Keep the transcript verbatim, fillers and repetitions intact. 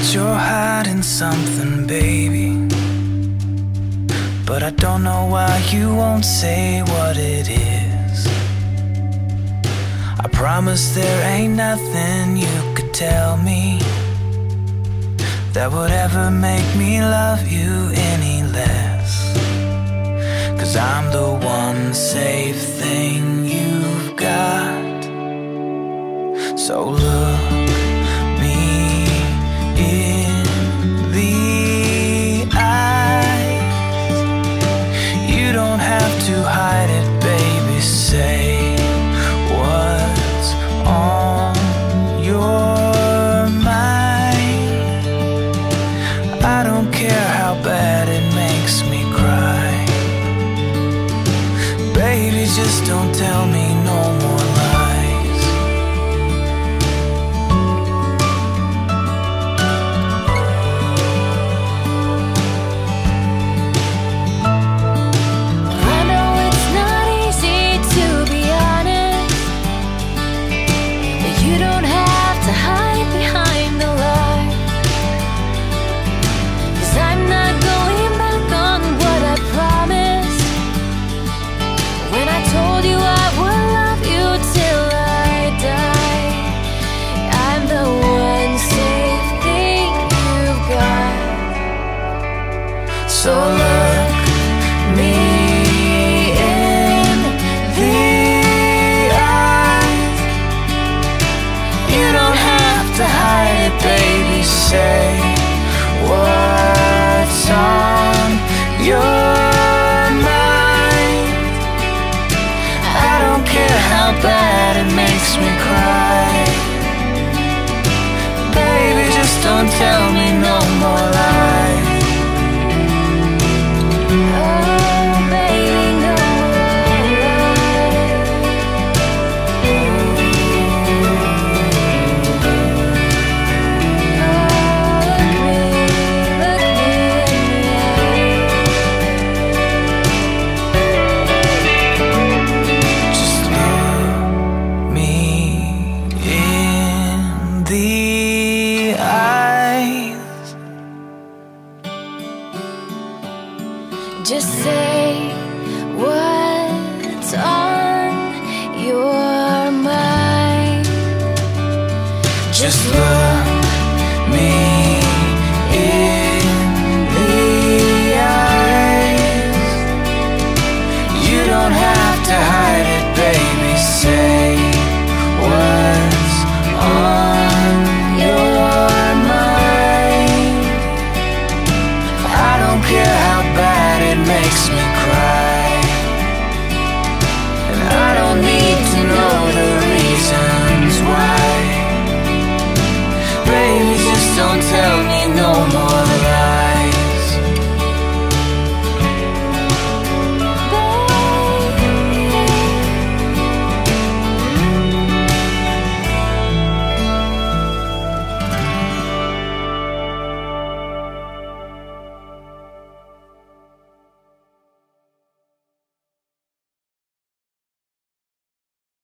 you're hiding something, baby, but I don't know why you won't say what it is. I promise there ain't nothing you could tell me that would ever make me love you any less. 'Cause I'm the one safe thing you've got. So look me in the eyes. You don't have to hide it, baby. Say what's on your mind. I don't care how bad it makes me cry. Baby, just don't tell me no more lies. I know it's not easy to be honest, but you don't have to hide behind the lie. 'Cause I'm not going back on what I promised when I told you I would love you till I die. I'm the one safe thing you've got. So